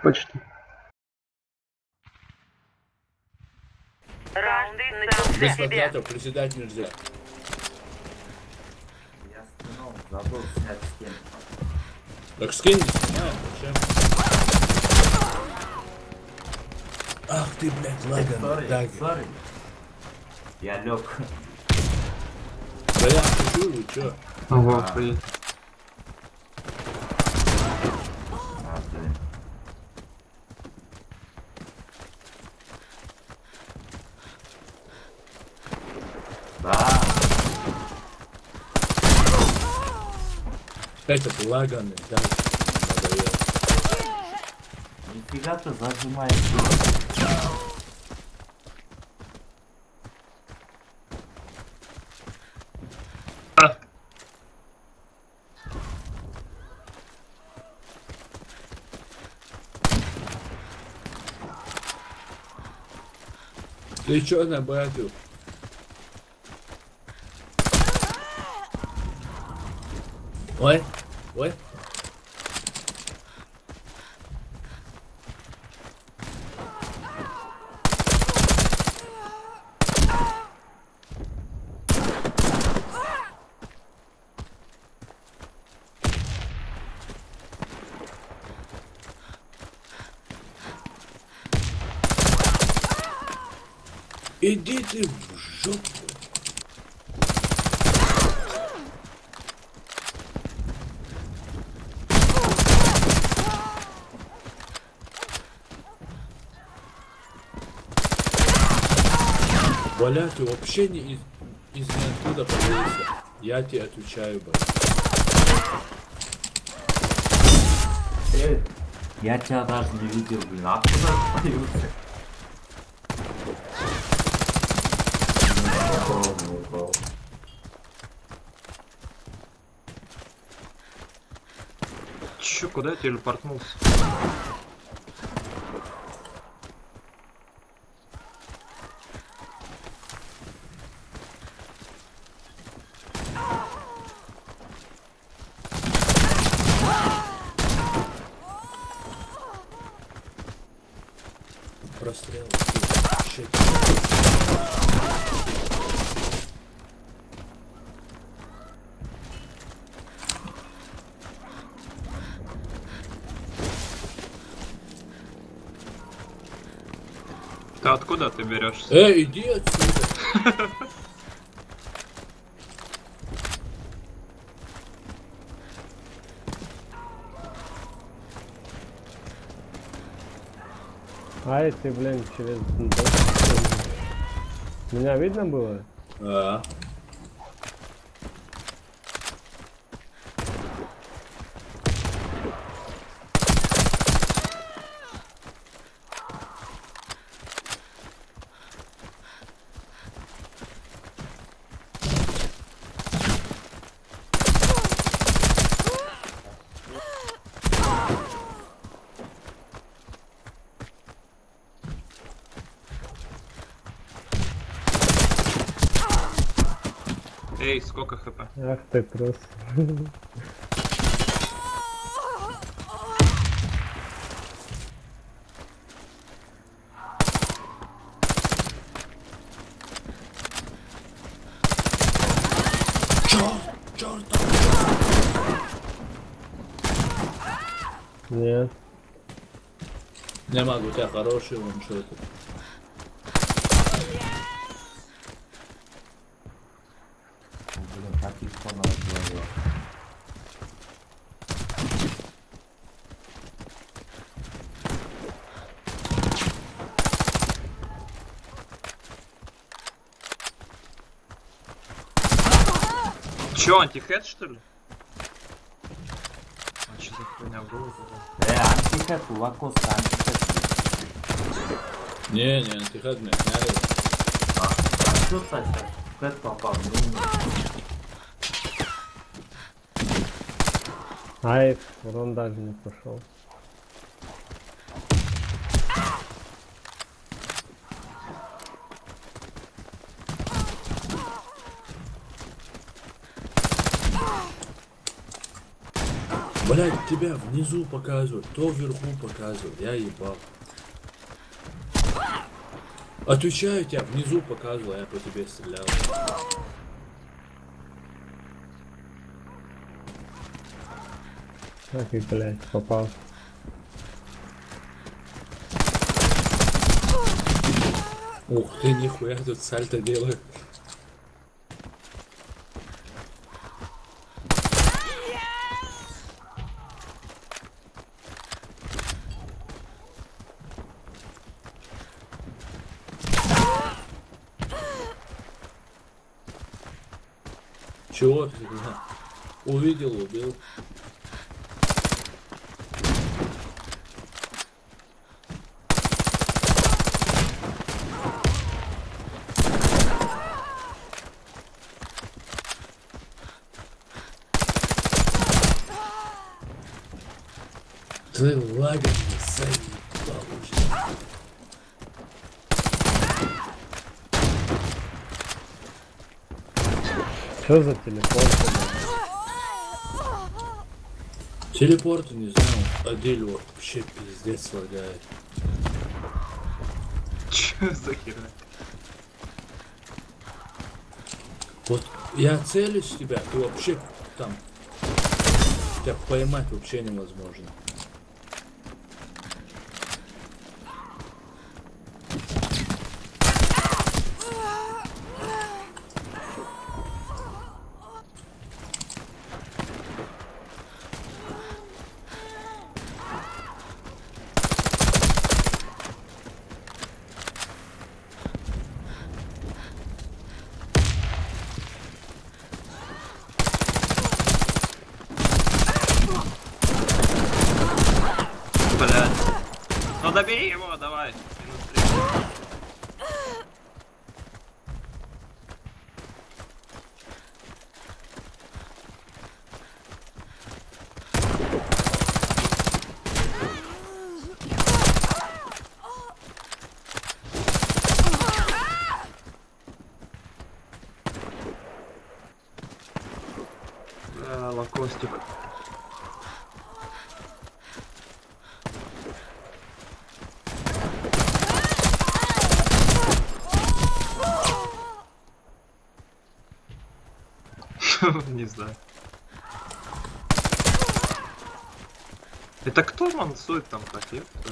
Почти. Без квадратов приседать нельзя. Я скинул, забыл снять скин. Так скин не снимаем, зачем? Ах ты, блядь, лаган. Так. Sorry. Я лег. Да я шучу, вы чё? Ого, блин. Блин. Да. Это лаганы, да. Надоело. Нифига ты зажимаешь. Ты чё на брату? Ой, ой. Иди ты в жопу. Валя, ты вообще не из ниоткуда появился. Я тебе отвечаю, брат. Я тебя даже не видел, блин. Откуда ты появился? Чё, куда я телепортнулся? Прострел. Щит. Ты откуда ты берешься? Иди отсюда. Ай, ты, блин, через... Меня видно было? А. Эй, сколько хп? Ах ты трус. Чёрт. Нет. Не могу, у тебя хороший ваншот. Блин, как их понадобилось. Чё, антихед что ли? А что за хуйня в голову? Антихед, лакоста, антихед. Не, антихед меня сняли. А что ты сейчас? Хэт попал, Ай, урон даже не пошел. Блять, тебя внизу показывают, то вверху показывают, я ебал. Отвечаю, тебя внизу показывал, я по тебе стрелял. Так и, блядь, попал. Ух ты, нихуя тут сальто делает. Чего ты? Увидел, убил. Ты лагерь заебал уже. Что за телефон? Телепорты не знаю, Адель вообще пиздец лагает. Чё за херня? Вот я целюсь в тебя, ты вообще там. Тебя поймать вообще невозможно. Блядь. Ну добери его, давай. Минус 3. Лакостик. Не знаю. Это кто мансует там так, ёпта?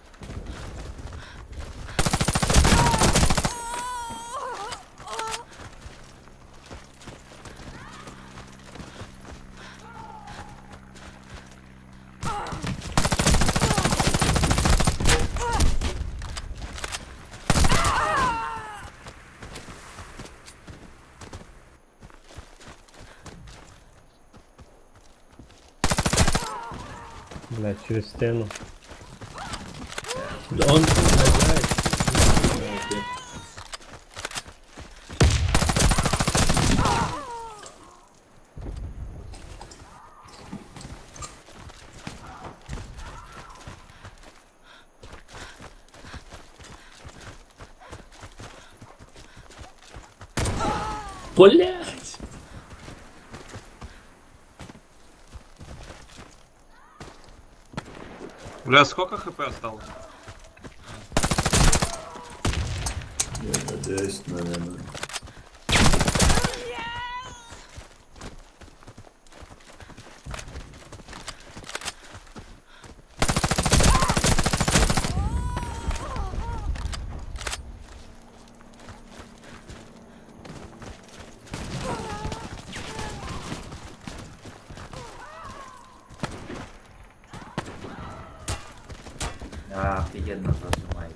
Блядь, через стену. Да он лагает. Блять! Бля, сколько хп осталось? Это 10, наверное. Офигенно зажимает.